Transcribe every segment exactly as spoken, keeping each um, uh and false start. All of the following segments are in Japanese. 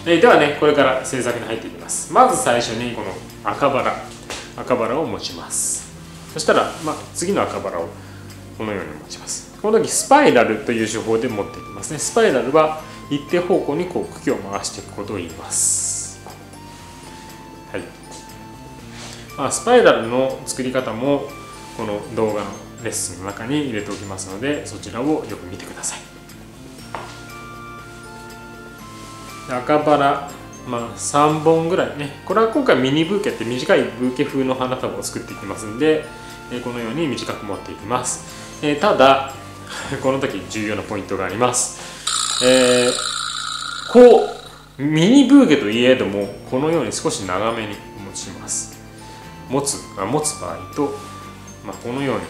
えー、ではね、これから製作に入っていきます。まず最初にこの赤バラ赤バラを持ちます。そしたら、まあ、次の赤バラをこのように持ちます。この時スパイラルという手法で持っていきますね。スパイラルは一定方向にこう茎を回していくことを言います。はい。まあ、スパイラルの作り方もこの動画のレッスンの中に入れておきますので、そちらをよく見てください。赤バラ、まあ、さんぼんぐらいね。これは今回ミニブーケって短いブーケ風の花束を作っていきますんで、このように短く持っていきます。ただこの時重要なポイントがあります。えー、こうミニブーケといえどもこのように少し長めに持ちます。持つ持つ場合と、まあ、このように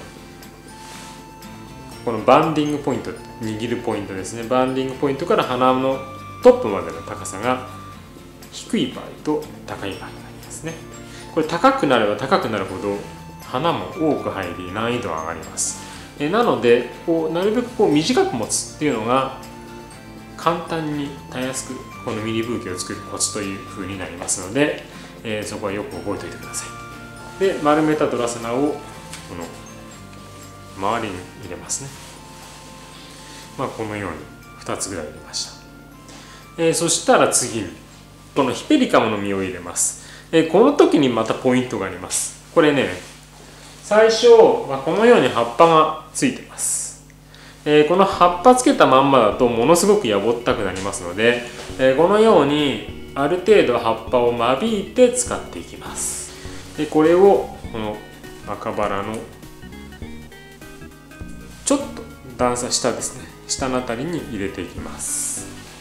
このバンディングポイント、握るポイントですね。バンディングポイントから花のトップまでの高さが低い場合と高い場合がありますね。これ高くなれば高くなるほど花も多く入り難易度が上がります。えなのでこうなるべくこう短く持つっていうのが簡単にたやすくこのミニブーケを作るコツという風になりますので、えー、そこはよく覚えておいてください。で丸めたドラセナをこの周りに入れますね。まあこのようにふたつぐらい入れました。えー、そしたら次にこのヒペリカムの実を入れます。えー、この時にまたポイントがあります。これね、最初はこのように葉っぱがついてます。えー、この葉っぱつけたまんまだとものすごくやぼったくなりますので、えー、このようにある程度葉っぱを間引いて使っていきます。でこれをこの赤バラのちょっと段差下ですね、下のあたりに入れていきます。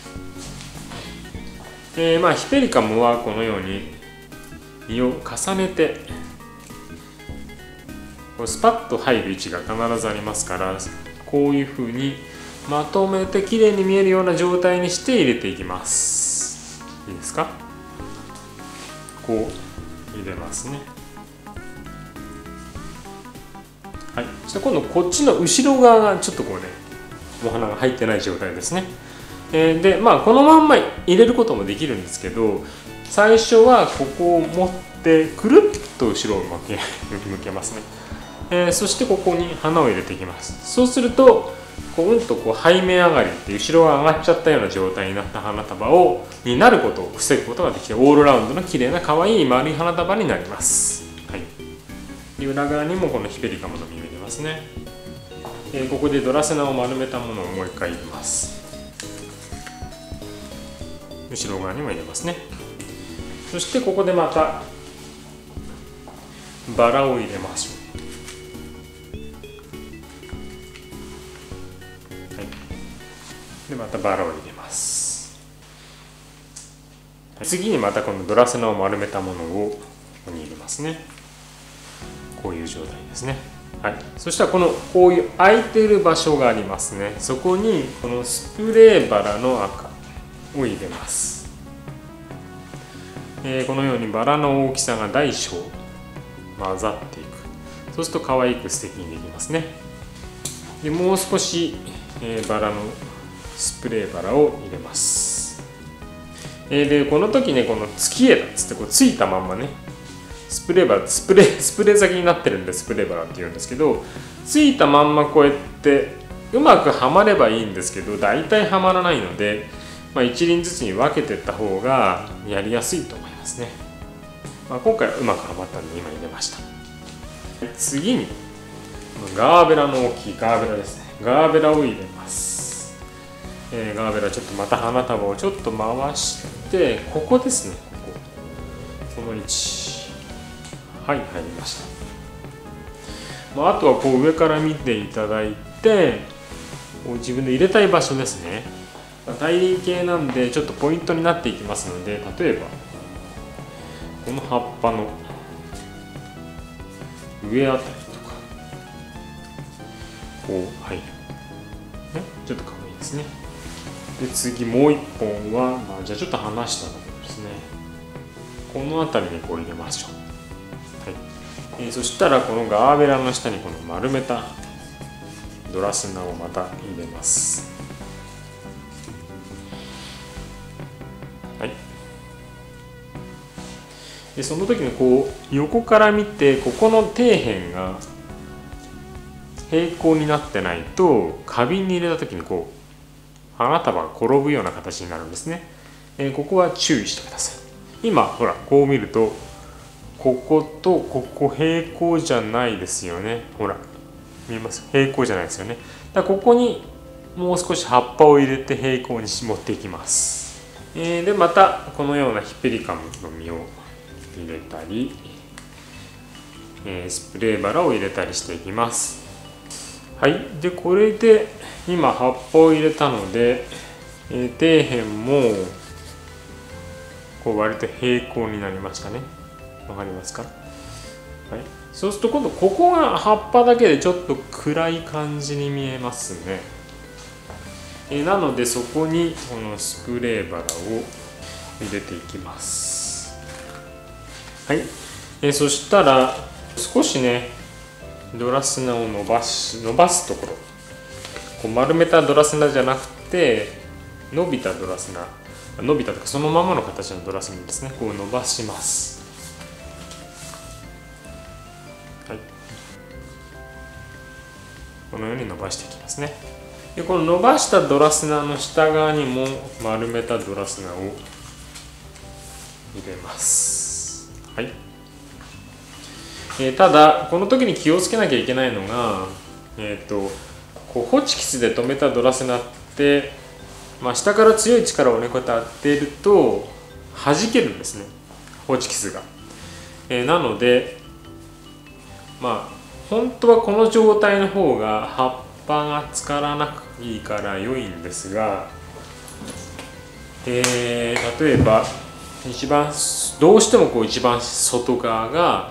えー、まあヒペリカムはこのように実を重ねてスパッと入る位置が必ずありますから、こういうふうにまとめてきれいに見えるような状態にして入れていきます。いいですか？こう入れますね。はい、そして今度こっちの後ろ側がちょっとこうねお花が入ってない状態ですね。えー、でまあこのまんま入れることもできるんですけど、最初はここを持ってくるっと後ろを向け向けますね。えー、そしてここに花を入れていきます。そうするとこううんとこう背面上がりって後ろが上がっちゃったような状態になった花束をになることを防ぐことができて、オールラウンドの綺麗な可愛い丸い花束になります。はい、で裏側にもこのヒペリカムの実を入れますね。えー、ここでドラセナを丸めたものをもう一回入れます。後ろ側にも入れますね。そしてここでまたバラを入れましょう。でまたバラを入れます。次にまたこのドラセナを丸めたものをここに入れますね。こういう状態ですね。はい、そしたらこのこういう空いている場所がありますね。そこにこのスプレーバラの赤を入れます。えー、このようにバラの大きさが大小混ざっていく。そうすると可愛く素敵にできますね。でもう少し、えー、バラのスプレーバラを入れます。えー、でこの時ねこの月枝っつってこうついたまんまねスプレーバラスプレースプレー咲きになってるんでスプレーバラっていうんですけど、ついたまんまこうやってうまくはまればいいんですけど大体はまらないので、まあ、一輪ずつに分けていった方がやりやすいと思いますね。まあ、今回はうまくはまったんで今入れました。次にガーベラの大きいガーベラですね。ガーベラを入れます。えー、ガーベラちょっとまた花束をちょっと回してここですね、こここの位置、はい入りました。まあ、あとはこう上から見ていただいてこう自分で入れたい場所ですね。大輪系なんでちょっとポイントになっていきますので、例えばこの葉っぱの上あたりとかこう入る、ね、ちょっとかわいいですね。で次もう一本は、まあ、じゃあちょっと離したところですね。この辺りにこう入れましょう。はい、えー、そしたらこのガーベラの下にこの丸めたドラセナをまた入れます。はい。 でその時にこう横から見てここの底辺が平行になってないと花瓶に入れた時にこう花束が転ぶような形になるんですね。えー、ここは注意してください。今ほらこう見るとこことここ平行じゃないですよね。ほら見えます？平行じゃないですよね。だからここにもう少し葉っぱを入れて平行に持っていきます。えー、でまたこのようなヒペリカムの実を入れたり、えー、スプレーバラを入れたりしていきます。はい、でこれで今葉っぱを入れたので、えー、底辺もこう割と平行になりましたね。わかりますか？はい、そうすると今度ここが葉っぱだけでちょっと暗い感じに見えますね。えー、なのでそこにこのスプレーバラを入れていきます。はい、えー、そしたら少しねドラスナを伸ばし伸ばすところ、こう丸めたドラスナじゃなくて伸びたドラスナ、伸びたとかそのままの形のドラスナですね。こう伸ばします。はい、このように伸ばしていきますね。でこの伸ばしたドラスナの下側にも丸めたドラスナを入れます。はい、えー、ただこの時に気をつけなきゃいけないのが、えー、とこうホチキスで留めたドラスナって、まあ、下から強い力をねこうやって当てると弾けるんですね、ホチキスが。えー、なのでまあ本当はこの状態の方が葉っぱがつからなくいいから良いんですが、えー、例えば一番どうしてもこう一番外側が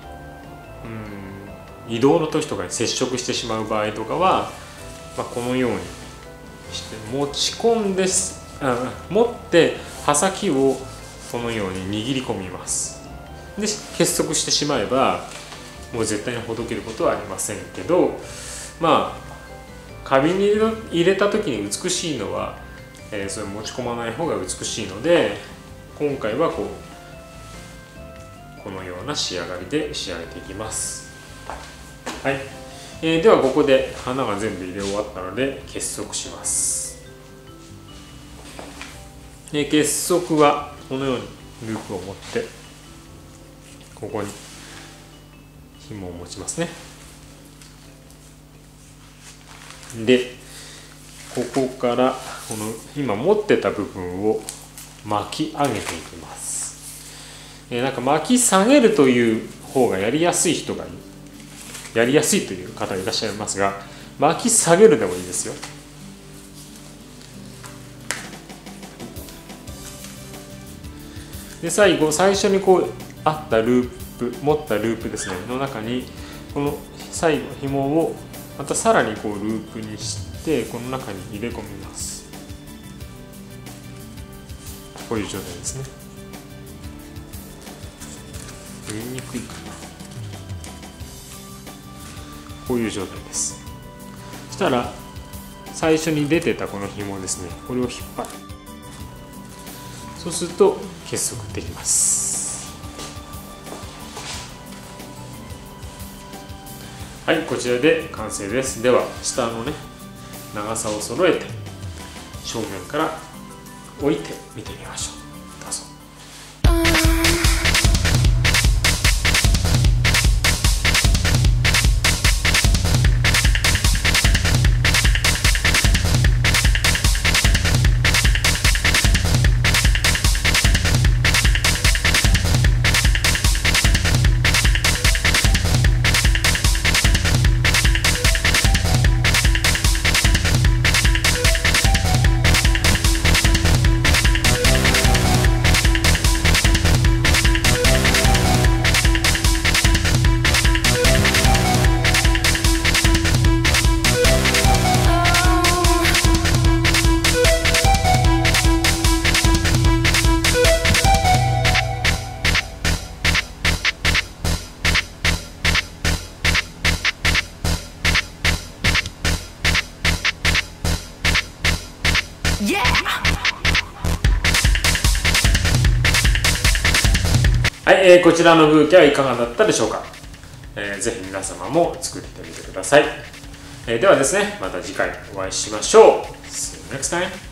うん移動の時とかに接触してしまう場合とかは、まあ、このようにして持ち込んであ持って刃先をこのように握り込みます。で結束してしまえばもう絶対にほどけることはありませんけど、まあ花瓶に入れた時に美しいのは、えー、それ持ち込まない方が美しいので、今回はこうこのような仕上がりで仕上げていきます。はい、えー、ではここで花が全部入れ終わったので結束します。で結束はこのようにループを持ってここに紐を持ちますね。でここからこの今持ってた部分を巻き上げていきます。えー、なんか巻き下げるという方がやりやすい人がいるやりやすいという方いらっしゃいますが、巻き下げるでもいいですよ。で最後最初にこうあったループ持ったループですねの中にこの最後紐をまたさらにこうループにしてこの中に入れ込みます。こういう状態ですね。見えにくいかな。こういう状態です。そしたら最初に出てたこの紐ですね、これを引っ張る。そうすると結束できます。はい、こちらで完成です。では下のね長さを揃えて正面から置いて見てみましょう。どうぞ。 はい、えー、こちらのブーケはいかがだったでしょうか。えー、ぜひ皆様も作ってみてください。えー、ではですね、また次回お会いしましょう。See you next time!